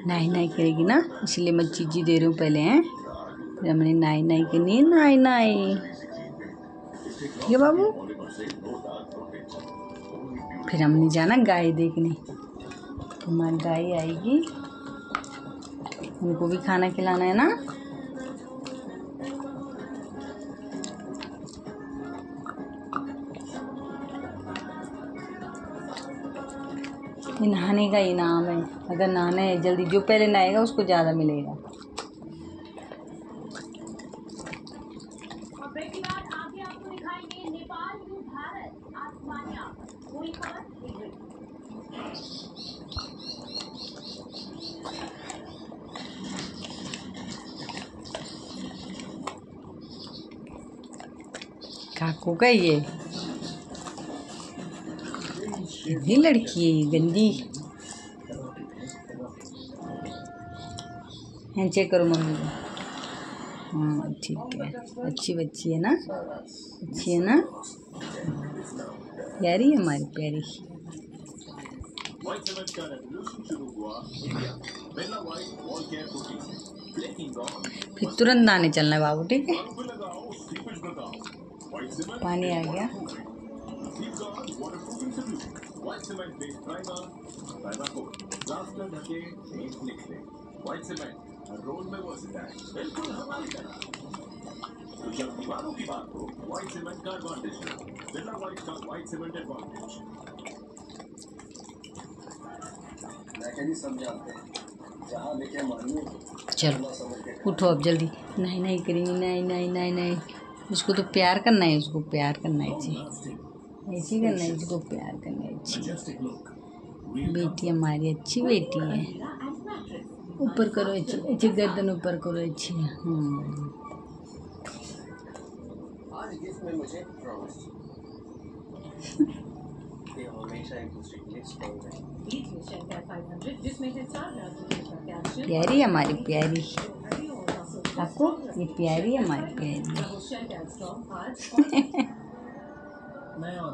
नाई नाई करेगी ना, इसलिए मैं चीज़ी दे रही हूँ पहले हैं। फिर हमने नाई नाई करनी है, नाई नाई। ठीक है बाबू। फिर हमने जाना गाय देखने। हमारी गाय आएगी, उनको भी खाना खिलाना है ना। ये नहाने का इनाम है, अगर नहाना है जल्दी, जो पहले नहाएगा उसको ज़्यादा मिलेगा। काकू का ये लड़की है, ये गंदी। हैंडशेक करो मम्मी को। हाँ ठीक है, अच्छी बच्ची है ना, अच्छी है ना, प्यारी है हमारी प्यारी। फिर तुरंत नहाने चलना है बाबू, ठीक है। पानी आ गया। जब दीवारों की बात हो, व्हाइट सीमेंट का एडवांटेज है। बिरला व्हाइट का व्हाइट सीमेंट एडवांटेज। मैं समझाते हैं जहां लेके मानिए। चलो उठो अब जल्दी। नहीं नहीं करेंगे, नहीं नहीं नहीं नहीं, उसको तो प्यार करना है, उसको प्यार करना है, ऐसी करना है, इसको प्यार करना है। अच्छी बेटी हमारी, अच्छी बेटी है। ऊपर करो, अच्छी अच्छी गर्दन ऊपर करो, अच्छी। प्यारी हमारी प्यारी, आपको ये प्यारी हमारी प्यारी।